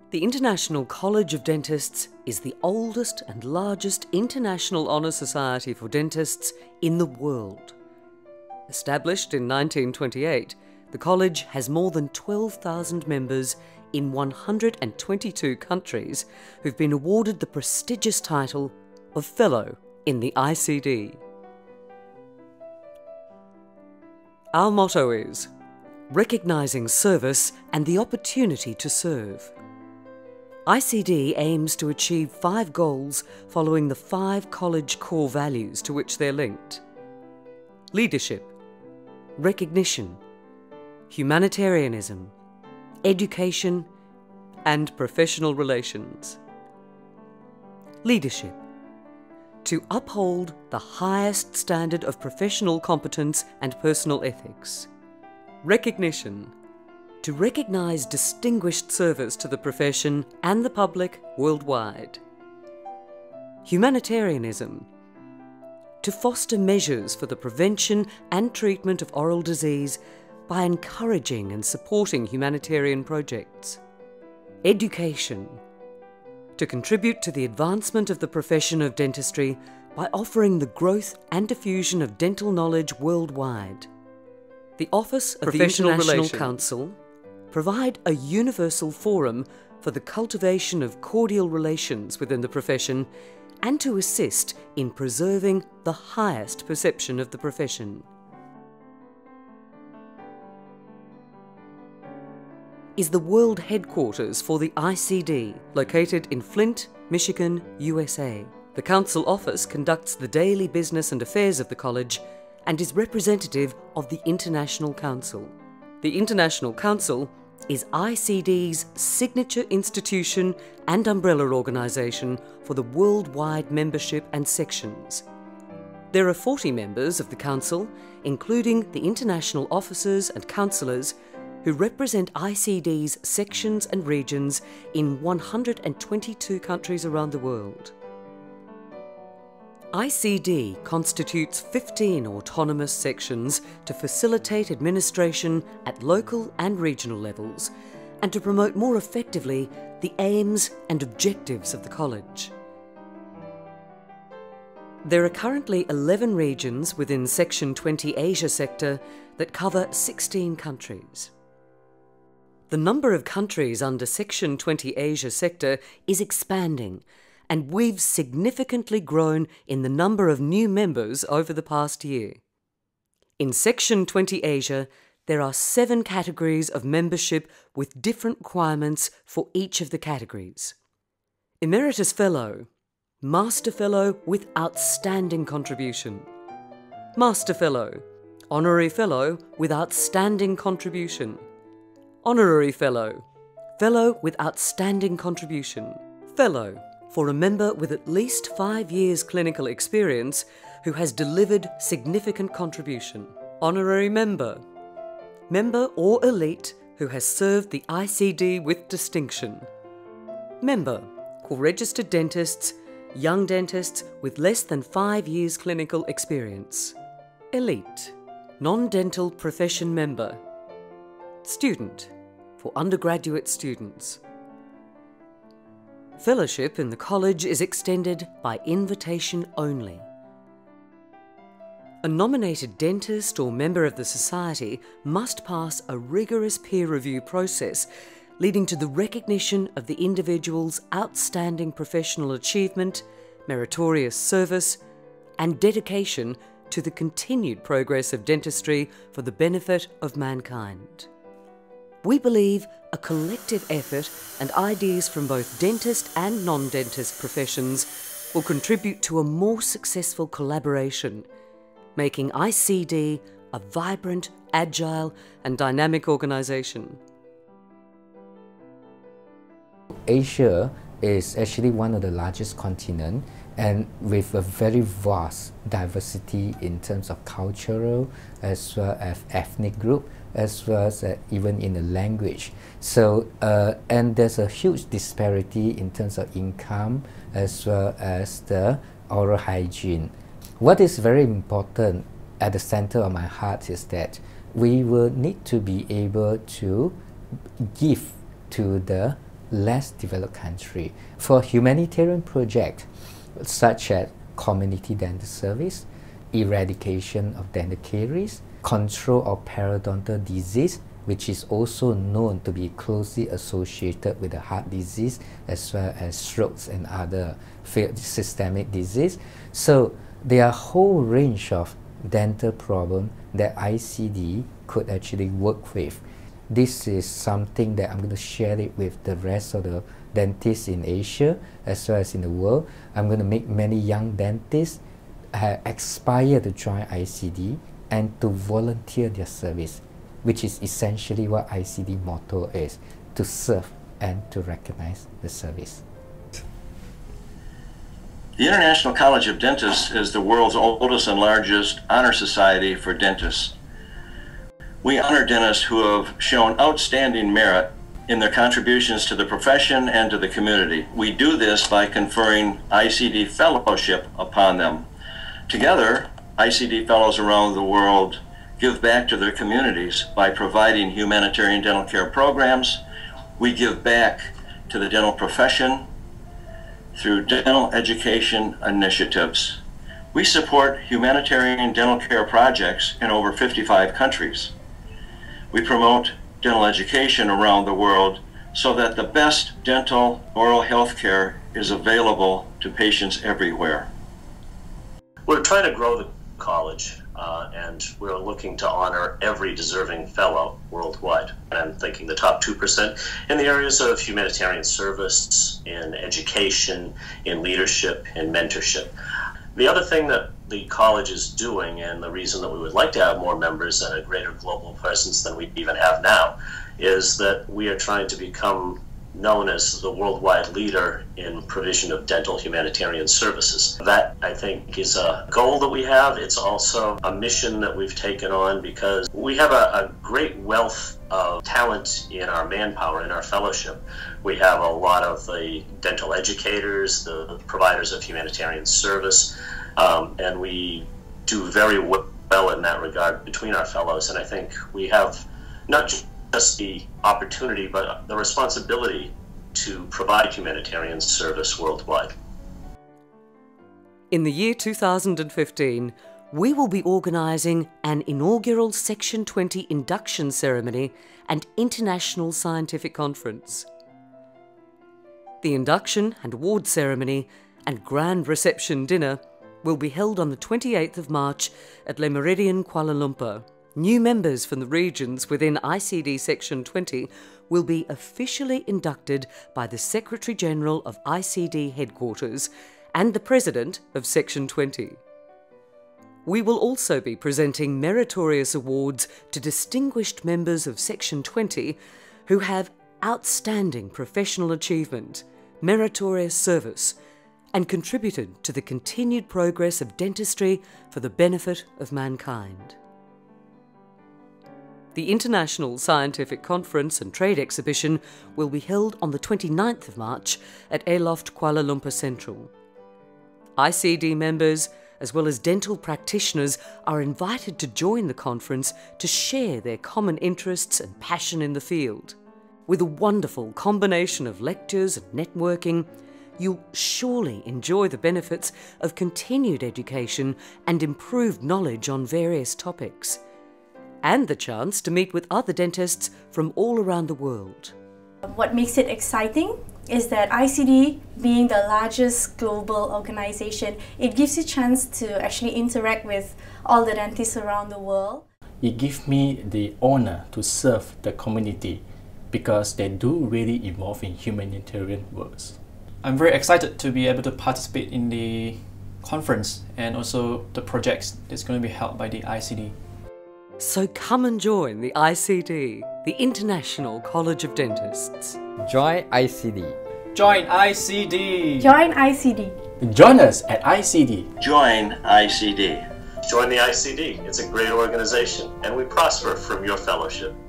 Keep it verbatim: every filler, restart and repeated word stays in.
The International College of Dentists is the oldest and largest international honour society for dentists in the world. Established in nineteen twenty-eight, the college has more than twelve thousand members in one hundred twenty-two countries who've been awarded the prestigious title of Fellow in the I C D. Our motto is, recognising service and the opportunity to serve. I C D aims to achieve five goals following the five college core values to which they're linked: leadership, recognition, humanitarianism, education, and professional relations. Leadership: to uphold the highest standard of professional competence and personal ethics. Recognition: to recognise distinguished service to the profession and the public worldwide. Humanitarianism: to foster measures for the prevention and treatment of oral disease by encouraging and supporting humanitarian projects. Education: to contribute to the advancement of the profession of dentistry by offering the growth and diffusion of dental knowledge worldwide. The Office of the International Council provide a universal forum for the cultivation of cordial relations within the profession and to assist in preserving the highest perception of the profession. Is the world headquarters for the I C D, located in Flint, Michigan, U S A. The Council Office conducts the daily business and affairs of the college and is representative of the International Council. The International Council is I C D's signature institution and umbrella organisation for the worldwide membership and sections. There are forty members of the Council, including the international officers and councillors, who represent I C D's sections and regions in one hundred twenty-two countries around the world. I C D constitutes fifteen autonomous sections to facilitate administration at local and regional levels and to promote more effectively the aims and objectives of the college. There are currently eleven regions within Section twenty Asia sector that cover sixteen countries. The number of countries under Section twenty Asia sector is expanding, and we've significantly grown in the number of new members over the past year. In Section twenty Asia, there are seven categories of membership with different requirements for each of the categories. Emeritus Fellow, Master Fellow with Outstanding Contribution, Master Fellow, Honorary Fellow with Outstanding Contribution, Honorary Fellow, Fellow with Outstanding Contribution, Fellow, for a member with at least five years clinical experience who has delivered significant contribution. Honorary Member, Member or Elite who has served the I C D with distinction. Member, for registered dentists, young dentists with less than five years clinical experience. Elite, non-dental profession member. Student, for undergraduate students. Fellowship in the college is extended by invitation only. A nominated dentist or member of the society must pass a rigorous peer review process leading to the recognition of the individual's outstanding professional achievement, meritorious service, and dedication to the continued progress of dentistry for the benefit of mankind. We believe a collective effort and ideas from both dentist and non-dentist professions will contribute to a more successful collaboration, making I C D a vibrant, agile and dynamic organisation. Asia is actually one of the largest continents, and with a very vast diversity in terms of cultural as well as ethnic group, as well as uh, even in the language. So, uh, and there's a huge disparity in terms of income as well as the oral hygiene. What is very important at the center of my heart is that we will need to be able to give to the less developed countries. For humanitarian projects such as community dental service, eradication of dental caries, control of periodontal disease, which is also known to be closely associated with the heart disease as well as strokes and other systemic disease. So there are a whole range of dental problems that I C D could actually work with. This is something that I'm going to share it with the rest of the dentists in Asia as well as in the world. I'm going to make many young dentists uh, aspire to join I C D and to volunteer their service, which is essentially what I C D motto is, to serve and to recognize the service. The International College of Dentists is the world's oldest and largest honor society for dentists. We honor dentists who have shown outstanding merit in their contributions to the profession and to the community. We do this by conferring I C D fellowship upon them. Together, I C D fellows around the world give back to their communities by providing humanitarian dental care programs. We give back to the dental profession through dental education initiatives. We support humanitarian dental care projects in over fifty-five countries. We promote dental education around the world so that the best dental oral health care is available to patients everywhere. We're trying to grow the college, uh, and we're looking to honor every deserving fellow worldwide. And I'm thinking the top two percent in the areas of humanitarian service, in education, in leadership, in mentorship. The other thing that the college is doing, and the reason that we would like to have more members and a greater global presence than we even have now, is that we are trying to become known as the worldwide leader in provision of dental humanitarian services. That, I think, is a goal that we have. It's also a mission that we've taken on because we have a, a great wealth of talent in our manpower, in our fellowship. We have a lot of the dental educators, the providers of humanitarian service, um, and we do very well in that regard between our fellows. And I think we have not just just the opportunity, but the responsibility to provide humanitarian service worldwide. In the year two thousand fifteen, we will be organising an inaugural Section twenty induction ceremony and international scientific conference. The induction and award ceremony and grand reception dinner will be held on the twenty-eighth of March at Le Méridien, Kuala Lumpur. New members from the regions within I C D Section twenty will be officially inducted by the Secretary-General of I C D Headquarters and the President of Section twenty. We will also be presenting meritorious awards to distinguished members of Section twenty who have outstanding professional achievement, meritorious service, and contributed to the continued progress of dentistry for the benefit of mankind. The International Scientific Conference and Trade Exhibition will be held on the twenty-ninth of March at Aloft Kuala Lumpur Central. I C D members, as well as dental practitioners, are invited to join the conference to share their common interests and passion in the field. With a wonderful combination of lectures and networking, you'll surely enjoy the benefits of continued education and improved knowledge on various topics, and the chance to meet with other dentists from all around the world. What makes it exciting is that I C D, being the largest global organization, it gives you a chance to actually interact with all the dentists around the world. It gives me the honor to serve the community because they do really involve in humanitarian works. I'm very excited to be able to participate in the conference and also the projects that's going to be held by the I C D. So come and join the I C D, the International College of Dentists. Join I C D. Join I C D. Join I C D. Join us at I C D. Join I C D. Join the I C D. It's a great organization, and we prosper from your fellowship.